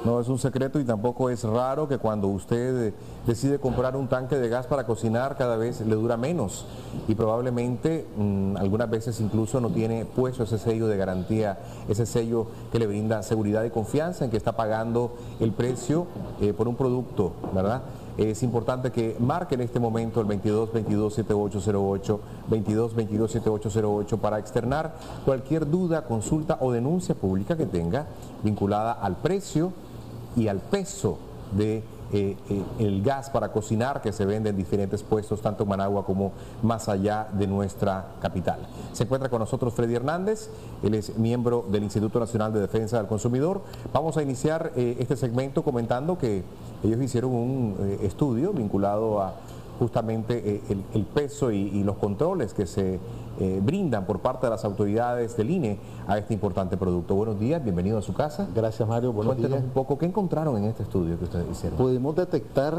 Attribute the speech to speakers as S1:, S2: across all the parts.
S1: No es un secreto y tampoco es raro que cuando usted decide comprar un tanque de gas para cocinar, cada vez le dura menos y probablemente algunas veces incluso no tiene puesto ese sello de garantía, ese sello que le brinda seguridad y confianza en que está pagando el precio por un producto, ¿verdad? Es importante que marque en este momento el 2222-7808, 2222-7808 para externar cualquier duda, consulta o denuncia pública que tenga vinculada al precio y al peso de el gas para cocinar que se vende en diferentes puestos, tanto en Managua como más allá de nuestra capital. Se encuentra con nosotros Freddy Hernández, él es miembro del Instituto Nacional de Defensa del Consumidor. Vamos a iniciar este segmento comentando que ellos hicieron un estudio vinculado a justamente el peso y los controles que se brindan por parte de las autoridades del INE a este importante producto. Buenos días, bienvenido a su casa.
S2: Gracias, Mario, buenos días.
S1: Cuéntenos un poco, ¿qué encontraron en este estudio que ustedes hicieron?
S2: Pudimos detectar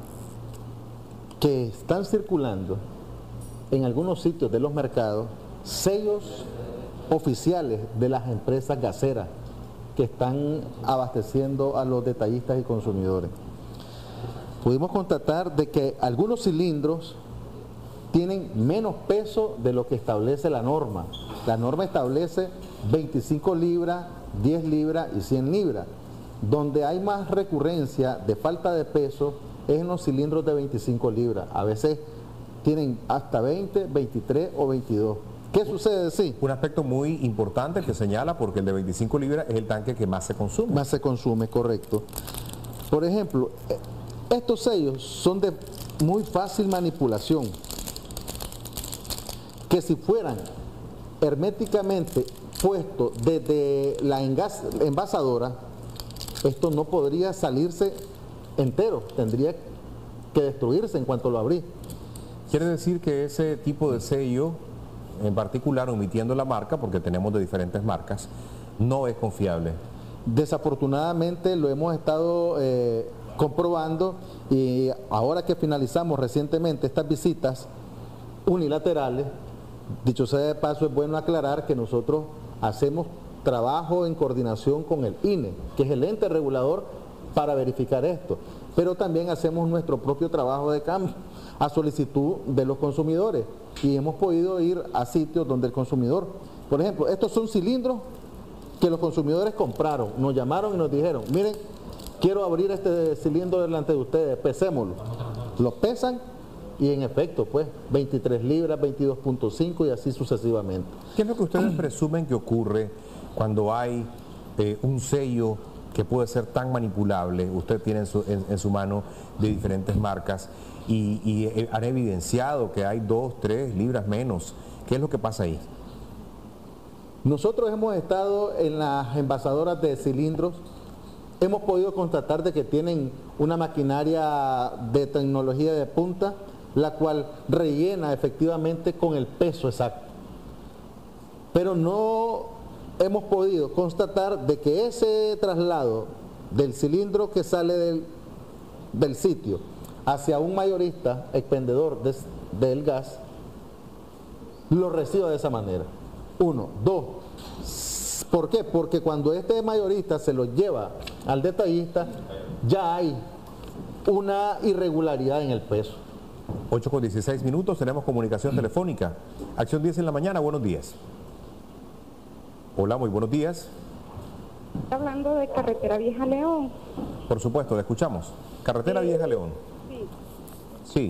S2: que están circulando en algunos sitios de los mercados sellos oficiales de las empresas gaseras que están abasteciendo a los detallistas y consumidores. Pudimos constatar de que algunos cilindros tienen menos peso de lo que establece la norma. La norma establece 25 libras, 10 libras y 100 libras. Donde hay más recurrencia de falta de peso es en los cilindros de 25 libras. A veces tienen hasta 20, 23 o 22. ¿Qué sucede? Sí.
S1: Un aspecto muy importante que señala, porque el de 25 libras es el tanque que más se consume.
S2: Más se consume, correcto. Por ejemplo, estos sellos son de muy fácil manipulación, que si fueran herméticamente puestos desde la envasadora, esto no podría salirse entero, tendría que destruirse en cuanto lo abrí.
S1: Quiere decir que ese tipo de sello, en particular omitiendo la marca, porque tenemos de diferentes marcas, no es confiable.
S2: Desafortunadamente lo hemos estado comprobando, y ahora que finalizamos recientemente estas visitas unilaterales, dicho sea de paso, es bueno aclarar que nosotros hacemos trabajo en coordinación con el INE, que es el ente regulador para verificar esto, pero también hacemos nuestro propio trabajo de campo a solicitud de los consumidores, y hemos podido ir a sitios donde el consumidor, por ejemplo, estos son cilindros que los consumidores compraron, nos llamaron y nos dijeron, miren, quiero abrir este cilindro delante de ustedes, pesémoslo. Lo pesan y en efecto, pues, 23 libras, 22.5 y así sucesivamente.
S1: ¿Qué es lo que ustedes presumen que ocurre cuando hay un sello que puede ser tan manipulable? Usted tiene en su mano de diferentes marcas y han evidenciado que hay 2, 3 libras menos. ¿Qué es lo que pasa ahí?
S2: Nosotros hemos estado en las envasadoras de cilindros, hemos podido constatar de que tienen una maquinaria de tecnología de punta, la cual rellena efectivamente con el peso exacto. Pero no hemos podido constatar de que ese traslado del cilindro que sale del sitio hacia un mayorista, expendedor del gas, lo reciba de esa manera. Uno. Dos, ¿por qué? Porque cuando este mayorista se lo lleva al detallista, ya hay una irregularidad en el peso.
S1: 8:16, tenemos comunicación telefónica. Acción 10 en la mañana, buenos días. Hola, muy buenos días.
S3: Hablando de Carretera Vieja León.
S1: Por supuesto, le escuchamos. Carretera Vieja León.
S3: Sí.
S1: Sí.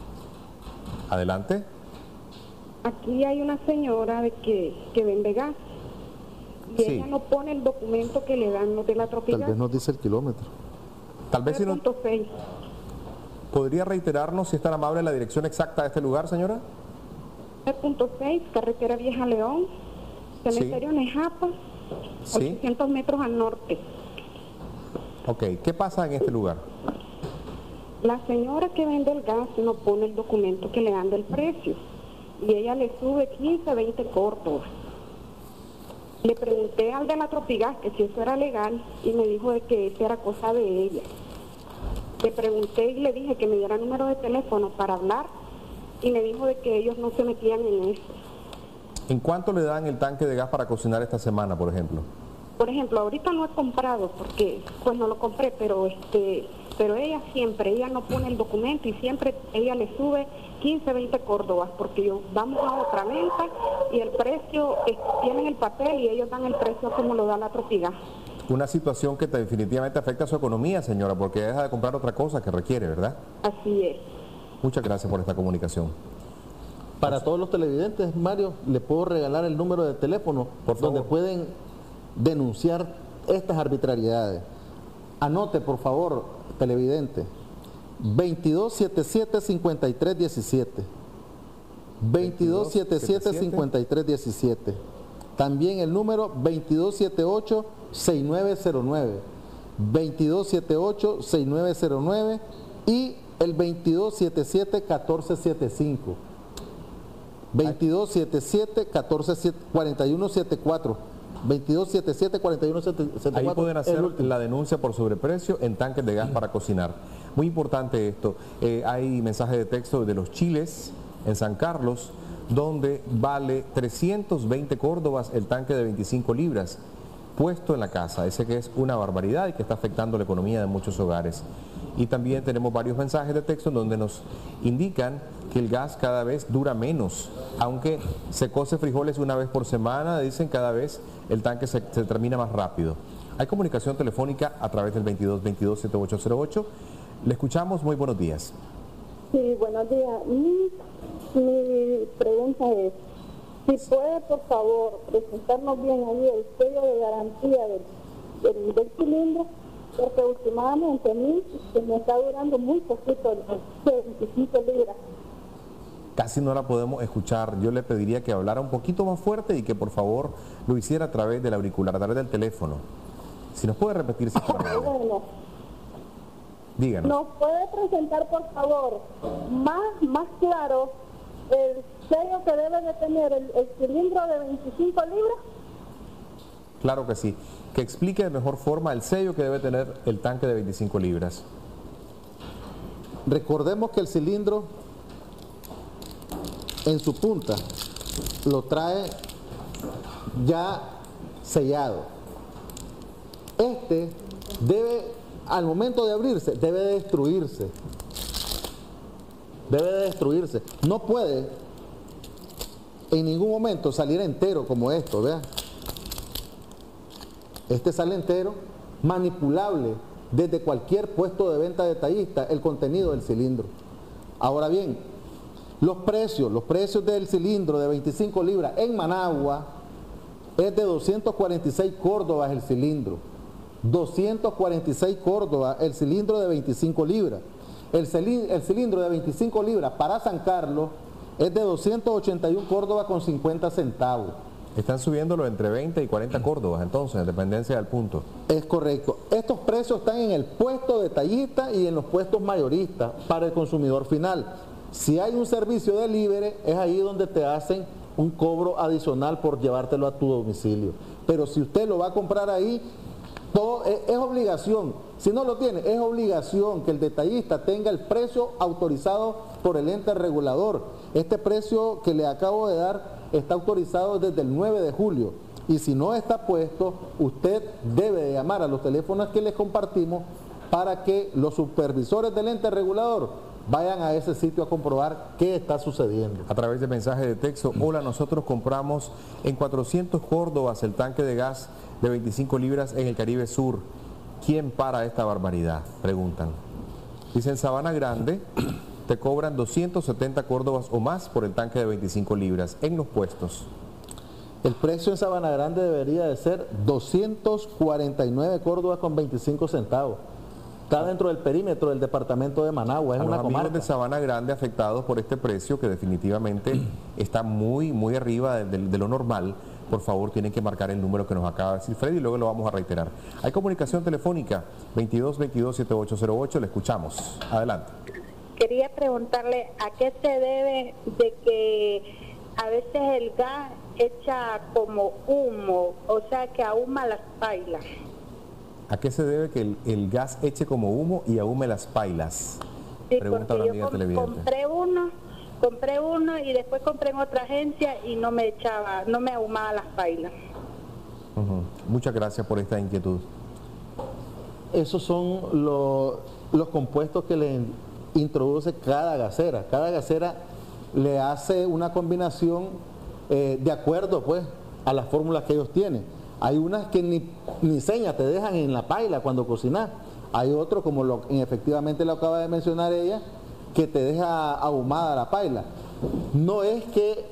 S1: Adelante.
S3: Aquí hay una señora que vende gas y
S1: Sí.
S3: ella no pone el documento que le dan los de la
S2: Tal
S3: Tropigas.
S2: vez nos dice el kilómetro.
S1: Tal vez si no,
S3: 3.6.
S1: ¿podría reiterarnos, si es tan amable, la dirección exacta de este lugar, señora?
S3: 3.6, Carretera Vieja León, Cementerio Nejapa,
S1: Sí.
S3: 800 metros al norte.
S1: Ok, ¿qué pasa en este lugar?
S3: La señora que vende el gas no pone el documento que le dan del precio y ella le sube 15, 20 cortos. Le pregunté al de la Tropigas que si eso era legal y me dijo de que eso era cosa de ella. Le pregunté y le dije que me diera número de teléfono para hablar y me dijo de que ellos no se metían en eso.
S1: ¿En cuánto le dan el tanque de gas para cocinar esta semana, por ejemplo?
S3: por ejemplo, ahorita no he comprado porque pues no lo compré, pero ella siempre, ella no pone el documento y siempre ella le sube 15, 20 córdobas, porque vamos a otra venta y el precio, tienen el papel y ellos dan el precio como lo da la Tropigas.
S1: Una situación que definitivamente afecta a su economía, señora, porque deja de comprar otra cosa que requiere, ¿verdad?
S3: Así es.
S1: Muchas gracias por esta comunicación.
S2: Para todos los televidentes, Mario, le puedo regalar el número de teléfono
S1: Por favor.
S2: donde pueden denunciar estas arbitrariedades. Anote, por favor, televidente, 2277-5317. 2277-5317. También el número 2278-6909. 2278-6909 y el 2277-1475. 2277-4174. 2277-4174.
S1: Ahí pueden hacer la denuncia por sobreprecio en tanques de gas para cocinar. Muy importante esto. Hay mensaje de texto de los chiles en San Carlos, donde vale 320 córdobas el tanque de 25 libras puesto en la casa. Ese que es una barbaridad y que está afectando la economía de muchos hogares. Y también tenemos varios mensajes de texto donde nos indican que el gas cada vez dura menos. Aunque se cose frijoles una vez por semana, dicen cada vez el tanque se termina más rápido. Hay comunicación telefónica a través del 2222-7808. Le escuchamos, muy buenos días.
S4: Sí, buenos días. Mi pregunta es, si puede por favor presentarnos bien ahí el sello de garantía del cilindro, porque últimamente a mí se me está durando muy poquito, de 25 libras.
S1: Casi no la podemos escuchar. Yo le pediría que hablara un poquito más fuerte y que por favor lo hiciera a través del auricular, a través del teléfono. Si nos puede repetir, si
S4: Bueno,
S1: díganos.
S4: ¿nos puede presentar por favor más claro el sello que debe de tener el cilindro de 25 libras?
S1: Claro que sí. Que explique de mejor forma el sello que debe tener el tanque de 25 libras.
S2: Recordemos que el cilindro en su punta lo trae ya sellado. Este debe, al momento de abrirse, debe de destruirse. Debe de destruirse. No puede en ningún momento salir entero como esto, vean. Este sale entero, manipulable desde cualquier puesto de venta detallista, el contenido del cilindro. Ahora bien, los precios del cilindro de 25 libras en Managua es de 246 córdobas el cilindro. 246 córdobas el cilindro de 25 libras. El cilindro de 25 libras para San Carlos es de 281 córdobas con 50 centavos.
S1: Están subiéndolo entre 20 y 40 córdobas, entonces, en dependencia del punto.
S2: Es correcto. Estos precios están en el puesto detallista y en los puestos mayoristas para el consumidor final. Si hay un servicio de delivery, es ahí donde te hacen un cobro adicional por llevártelo a tu domicilio. Pero si usted lo va a comprar ahí, todo es obligación. Si no lo tiene, es obligación que el detallista tenga el precio autorizado por el ente regulador. Este precio que le acabo de dar está autorizado desde el 9 de julio. Y si no está puesto, usted debe de llamar a los teléfonos que les compartimos para que los supervisores del ente regulador vayan a ese sitio a comprobar qué está sucediendo.
S1: A través de mensaje de texto, hola, nosotros compramos en 400 córdobas el tanque de gas de 25 libras en el Caribe Sur. ¿Quién para esta barbaridad? Preguntan. Dicen, Sabana Grande, te cobran 270 córdobas o más por el tanque de 25 libras en los puestos.
S2: El precio en Sabana Grande debería de ser 249 córdobas con 25 centavos. Está dentro del perímetro del departamento de Managua, es
S1: a
S2: una
S1: los amigos
S2: comarca.
S1: de Sabana Grande afectados por este precio que definitivamente está muy arriba de lo normal, por favor tienen que marcar el número que nos acaba de decir Freddy y luego lo vamos a reiterar. Hay comunicación telefónica 2222-7808, le escuchamos. Adelante.
S4: Quería preguntarle a qué se debe de que a veces el gas echa como humo, o sea que ahuma las pailas.
S1: ¿A qué se debe que el gas eche como humo y ahume las pailas?
S4: Sí,
S1: Pregunta
S4: porque
S1: la amiga
S4: yo
S1: televidente.
S4: compré uno y después compré en otra agencia y no me ahumaba las pailas.
S1: Muchas gracias por esta inquietud.
S2: Esos son los compuestos que le introduce cada gasera. Cada gasera le hace una combinación de acuerdo pues a las fórmulas que ellos tienen. Hay unas que ni señas te dejan en la paila cuando cocinas. Hay otros, como efectivamente lo acaba de mencionar ella, que te deja ahumada la paila. No es que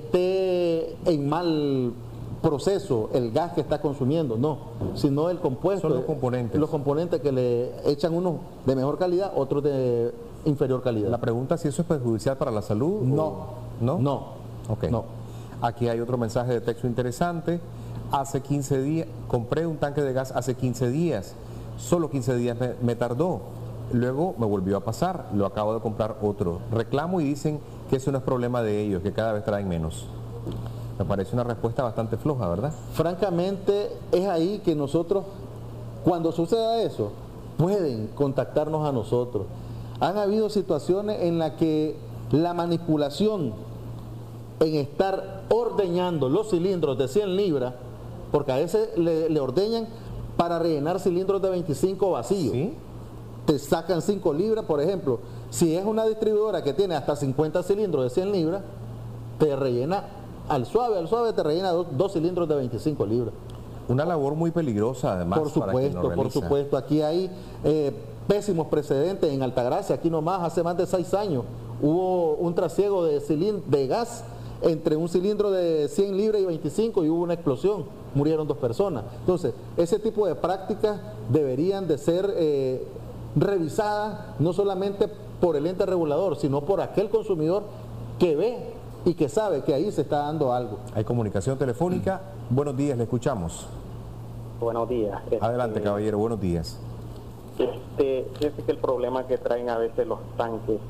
S2: esté en mal proceso el gas que está consumiendo, no, sino el compuesto.
S1: Son los componentes.
S2: Los componentes que le echan unos de mejor calidad, otros de inferior calidad.
S1: La pregunta es si eso es perjudicial para la salud.
S2: No.
S1: ¿No?
S2: No.
S1: Ok.
S2: No.
S1: Aquí hay otro mensaje de texto interesante. Hace 15 días, compré un tanque de gas hace 15 días. Solo 15 días me tardó. Luego me volvió a pasar. Lo acabo de comprar otro. Reclamo y dicen que eso no es problema de ellos, que cada vez traen menos. Me parece una respuesta bastante floja, ¿verdad?
S2: Francamente, es ahí que nosotros, cuando suceda eso, pueden contactarnos a nosotros. Han habido situaciones en las que la manipulación en estar ordeñando los cilindros de 100 libras, porque a veces le ordeñan para rellenar cilindros de 25 vacíos.
S1: ¿Sí?
S2: Te sacan 5 libras, por ejemplo. Si es una distribuidora que tiene hasta 50 cilindros de 100 libras, te rellena al suave te rellena 2 cilindros de 25 libras.
S1: Una labor muy peligrosa, además.
S2: Por supuesto. Aquí hay pésimos precedentes en Altagracia. Aquí nomás, hace más de 6 años, hubo un trasiego de gas entre un cilindro de 100 libras y 25 y hubo una explosión. Murieron 2 personas. Entonces, ese tipo de prácticas deberían de ser revisadas no solamente por el ente regulador, sino por aquel consumidor que ve y que sabe que ahí se está dando algo.
S1: Hay comunicación telefónica. Buenos días, le escuchamos.
S5: Buenos días.
S1: Adelante, caballero, buenos días.
S5: Fíjese que el problema que traen a veces los tanques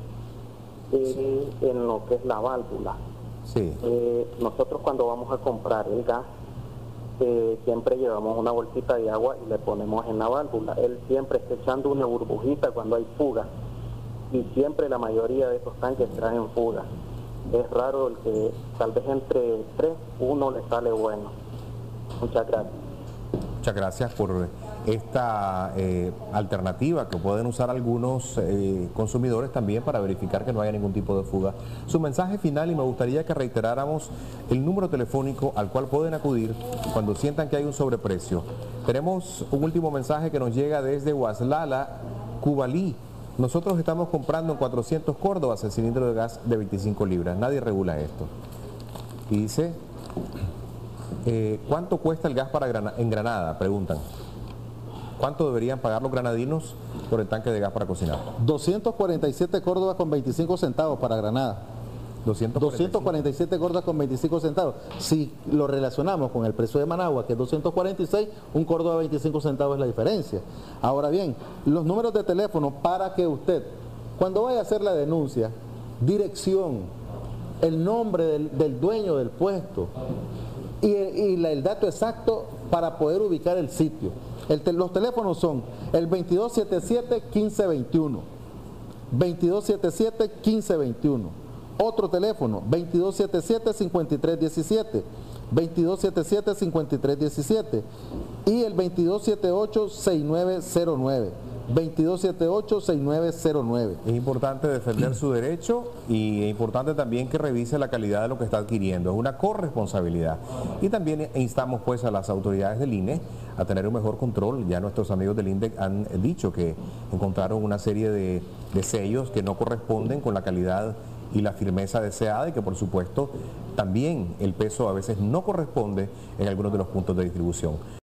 S5: en lo que es la válvula.
S1: Sí.
S5: Nosotros cuando vamos a comprar el gas, siempre llevamos una bolsita de agua y le ponemos en la válvula. Él siempre está echando una burbujita cuando hay fuga. Y siempre la mayoría de esos tanques traen fuga. Es raro el que tal vez entre 3, uno le sale bueno. Muchas gracias.
S1: Muchas gracias por esta alternativa que pueden usar algunos consumidores también para verificar que no haya ningún tipo de fuga. Su mensaje final, y me gustaría que reiteráramos el número telefónico al cual pueden acudir cuando sientan que hay un sobreprecio. Tenemos un último mensaje que nos llega desde Huaslala, Cubalí. Nosotros estamos comprando en 400 córdobas el cilindro de gas de 25 libras. Nadie regula esto. Y dice, ¿cuánto cuesta el gas en Granada? Preguntan. ¿Cuánto deberían pagar los granadinos por el tanque de gas para cocinar?
S2: 247 córdobas con 25 centavos para Granada. 247 córdobas con 25 centavos. Si lo relacionamos con el precio de Managua, que es 246, un córdoba de 25 centavos es la diferencia. Ahora bien, los números de teléfono para que usted, cuando vaya a hacer la denuncia, dirección, el nombre del dueño del puesto y el dato exacto para poder ubicar el sitio. Los teléfonos son el 2277-1521, 2277-1521. Otro teléfono, 2277-5317, 2277-5317 y el 2278-6909. 2278-6909.
S1: Es importante defender su derecho y es importante también que revise la calidad de lo que está adquiriendo. Es una corresponsabilidad. Y también instamos pues a las autoridades del INE a tener un mejor control. Ya nuestros amigos del INDEC han dicho que encontraron una serie de sellos que no corresponden con la calidad y la firmeza deseada y que por supuesto también el peso a veces no corresponde en algunos de los puntos de distribución.